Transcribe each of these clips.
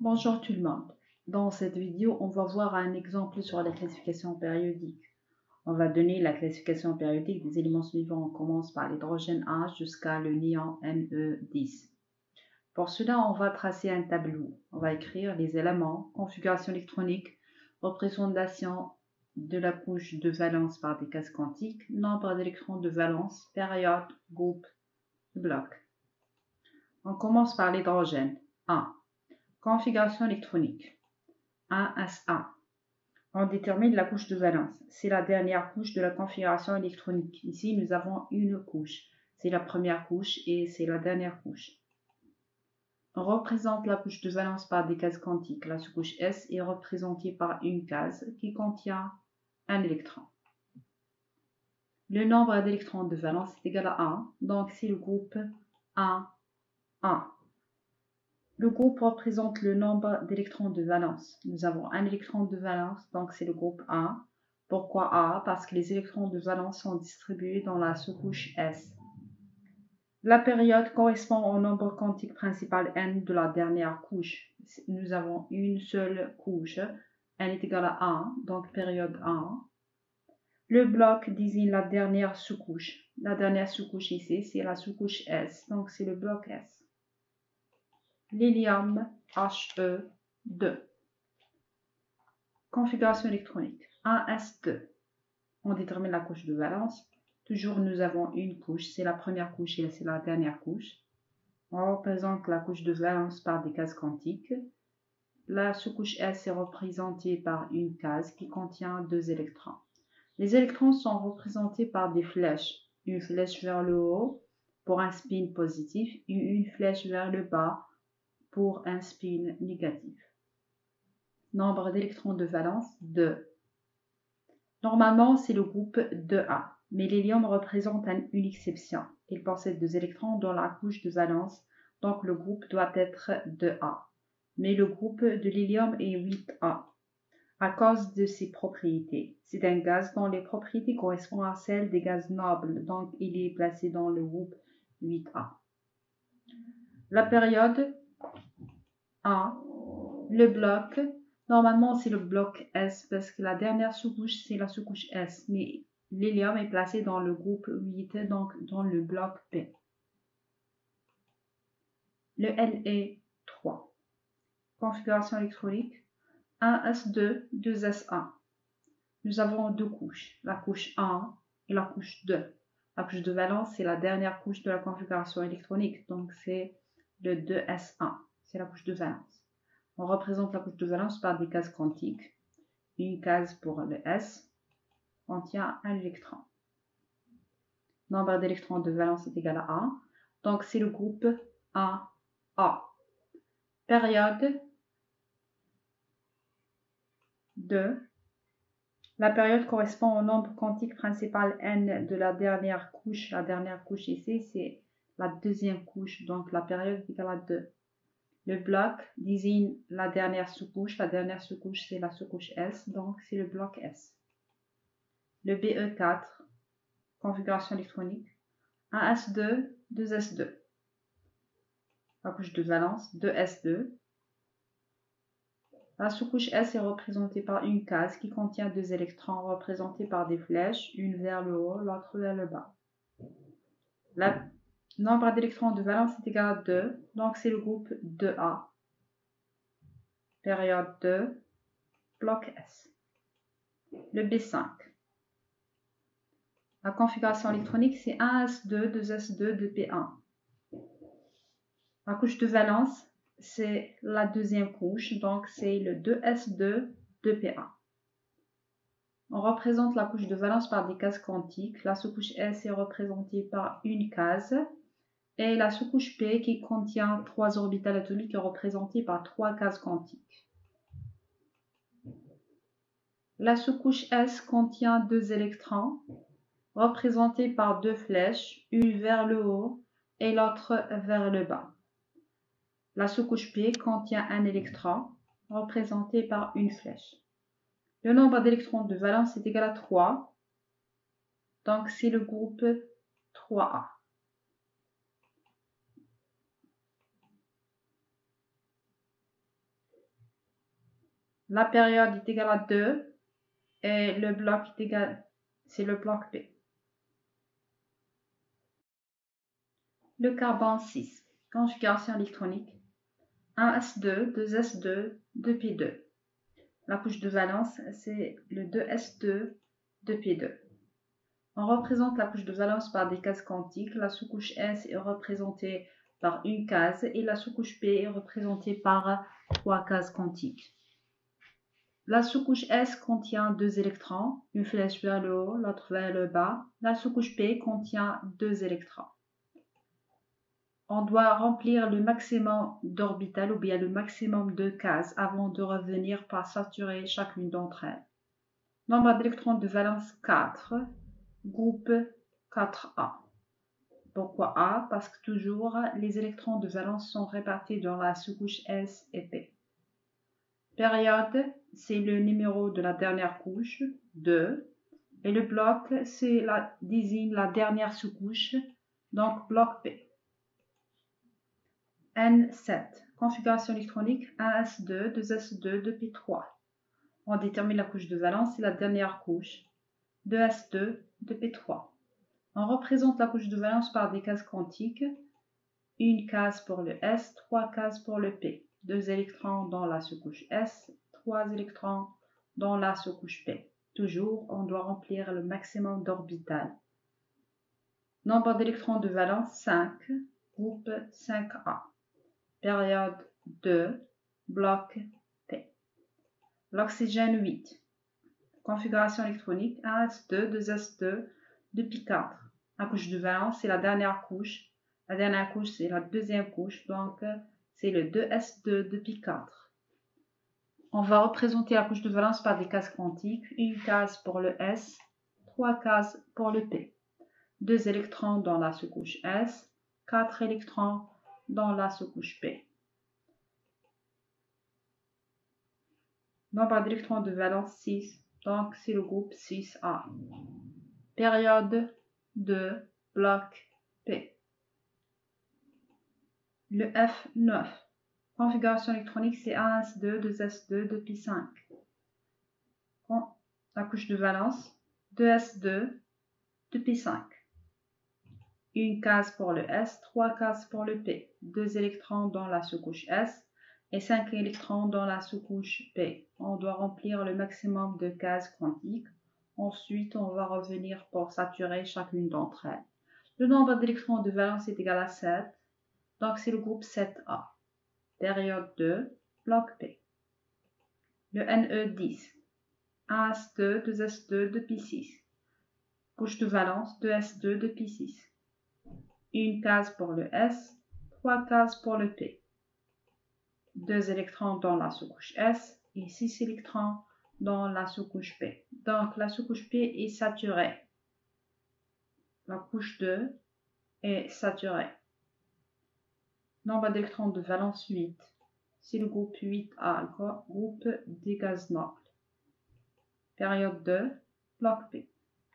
Bonjour tout le monde. Dans cette vidéo, on va voir un exemple sur la classification périodique. On va donner la classification périodique des éléments suivants. On commence par l'hydrogène H jusqu'à le néon Ne10. Pour cela, on va tracer un tableau. On va écrire les éléments, configuration électronique, représentation de la couche de valence par des cases quantiques, nombre d'électrons de valence, période, groupe, bloc. On commence par l'hydrogène 1. Configuration électronique 1S1. On détermine la couche de valence. C'est la dernière couche de la configuration électronique. Ici, nous avons une couche. C'est la première couche et c'est la dernière couche. On représente la couche de valence par des cases quantiques. La sous-couche S est représentée par une case qui contient un électron. Le nombre d'électrons de valence est égal à 1, donc c'est le groupe 1, 1. Le groupe représente le nombre d'électrons de valence. Nous avons un électron de valence, donc c'est le groupe 1. Pourquoi A? Parce que les électrons de valence sont distribués dans la sous-couche S. La période correspond au nombre quantique principal n de la dernière couche. Nous avons une seule couche. N est égal à 1, donc période 1. Le bloc désigne la dernière sous-couche. La dernière sous-couche ici, c'est la sous-couche S, donc c'est le bloc S. L'hélium He2. Configuration électronique 1s2. On détermine la couche de valence. Toujours nous avons une couche, c'est la première couche et c'est la dernière couche. On représente la couche de valence par des cases quantiques. La sous-couche S est représentée par une case qui contient deux électrons. Les électrons sont représentés par des flèches. Une flèche vers le haut pour un spin positif et une flèche vers le bas pour un spin négatif. Nombre d'électrons de valence 2. Normalement, c'est le groupe 2A, mais l'hélium représente une exception. Il possède deux électrons dans la couche de valence, donc le groupe doit être 2A. Mais le groupe de l'hélium est 8A à cause de ses propriétés. C'est un gaz dont les propriétés correspondent à celles des gaz nobles, donc il est placé dans le groupe 8A. La période 1. Le bloc, normalement c'est le bloc S parce que la dernière sous-couche c'est la sous-couche S, mais l'hélium est placé dans le groupe 8, donc dans le bloc P. Le Le3. Configuration électronique 1s2, 2s1. Nous avons deux couches, la couche 1 et la couche 2. La couche de valence c'est la dernière couche de la configuration électronique, donc c'est le 2s1, c'est la couche de valence. On représente la couche de valence par des cases quantiques. Une case pour le S contient un électron. Nombre d'électrons de valence est égal à 1. Donc c'est le groupe 1A. Période 2. La période correspond au nombre quantique principal n de la dernière couche. La dernière couche ici, c'est la deuxième couche. Donc la période est égale à 2. Le bloc désigne la dernière sous-couche. La dernière sous-couche, c'est la sous-couche S, donc c'est le bloc S. Le BE4, configuration électronique, 1S2, 2S2. La couche de valence, 2S2. La sous-couche S est représentée par une case qui contient deux électrons représentés par des flèches, une vers le haut, l'autre vers le bas. Le nombre d'électrons de valence est égal à 2, donc c'est le groupe 2A. Période 2, bloc S. Le B5. La configuration électronique, c'est 1S2, 2S2, 2P1. La couche de valence, c'est la deuxième couche, donc c'est le 2S2, 2P1. On représente la couche de valence par des cases quantiques. La sous-couche S est représentée par une case. Et la sous-couche P qui contient 3 orbitales atomiques est représentée par 3 cases quantiques. La sous-couche S contient 2 électrons représentés par 2 flèches, une vers le haut et l'autre vers le bas. La sous-couche P contient un électron représenté par une flèche. Le nombre d'électrons de valence est égal à 3, donc c'est le groupe 3A. La période est égale à 2 et le bloc est égal, c'est le bloc B. Le carbone 6. Configuration électronique. 1s2, 2s2, 2p2. La couche de valence, c'est le 2s2, 2p2. On représente la couche de valence par des cases quantiques. La sous-couche S est représentée par une case et la sous-couche P est représentée par 3 cases quantiques. La sous-couche S contient 2 électrons, une flèche vers le haut, l'autre vers le bas. La sous-couche P contient 2 électrons. On doit remplir le maximum d'orbitales ou bien le maximum de cases avant de revenir par saturer chacune d'entre elles. Nombre d'électrons de valence 4, groupe 4A. Pourquoi A? Parce que toujours les électrons de valence sont répartis dans la sous-couche S et P. Période, c'est le numéro de la dernière couche, 2. Et le bloc, désigne la dernière sous-couche, donc bloc P. N7. Configuration électronique 1s2, 2s2, 2p3. On détermine la couche de valence et la dernière couche, 2s2, 2p3. On représente la couche de valence par des cases quantiques. Une case pour le S, 3 cases pour le P. 2 électrons dans la sous-couche S, 3 électrons dans la sous-couche P. Toujours, on doit remplir le maximum d'orbitales. Nombre d'électrons de valence 5, groupe 5A. Période 2, bloc P. L'oxygène 8. Configuration électronique 1s2, 2s2, 2p4. La couche de valence, c'est la dernière couche. La dernière couche, c'est la deuxième couche. Donc, c'est le 2s2, 2p4. On va représenter la couche de valence par des cases quantiques. Une case pour le S, 3 cases pour le P. 2 électrons dans la sous-couche S, 4 électrons dans la sous-couche P. Nombre d'électrons de valence 6, donc c'est le groupe 6A. Période 2, bloc P. Le F9. Configuration électronique, c'est 1s2, 2s2, 2p5. La couche de valence, 2s2, 2p5. Une case pour le S, 3 cases pour le P. 2 électrons dans la sous-couche S et 5 électrons dans la sous-couche P. On doit remplir le maximum de cases quantiques. Ensuite, on va revenir pour saturer chacune d'entre elles. Le nombre d'électrons de valence est égal à 7. Donc, c'est le groupe 7A. Période 2, bloc P. Le NE10. 1s2, 2s2, 2p6. Couche de valence, 2s2, 2p6. Une case pour le S, 3 cases pour le P. 2 électrons dans la sous-couche S et 6 électrons dans la sous-couche P. Donc, la sous-couche P est saturée. La couche 2 est saturée. Nombre d'électrons de valence 8. C'est le groupe 8A, groupe des gaz nobles. Période 2, bloc P.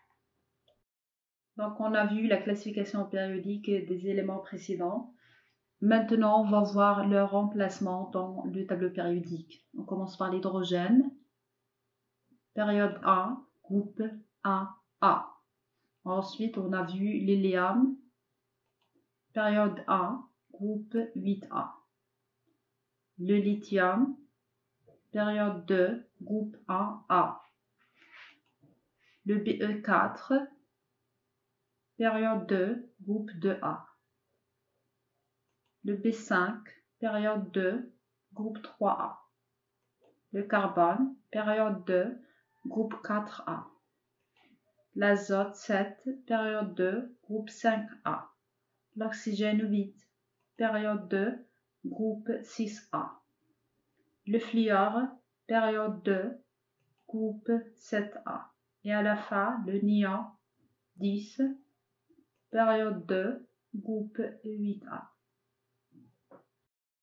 Donc, on a vu la classification périodique des éléments précédents. Maintenant, on va voir leur remplacement dans le tableau périodique. On commence par l'hydrogène. Période A, groupe 1A. Ensuite, on a vu l'hélium. Période A, groupe 8A. Le lithium. Période 2, groupe 1A. Le Be4. Période 2, groupe 2A. Le B5, période 2, groupe 3A. Le carbone, période 2, groupe 4A. L'azote 7, période 2, groupe 5A. L'oxygène 8, période 2, groupe 6A. Le fluor, période 2, groupe 7A. Et à la fin, le néon 10, période 2, groupe 8A.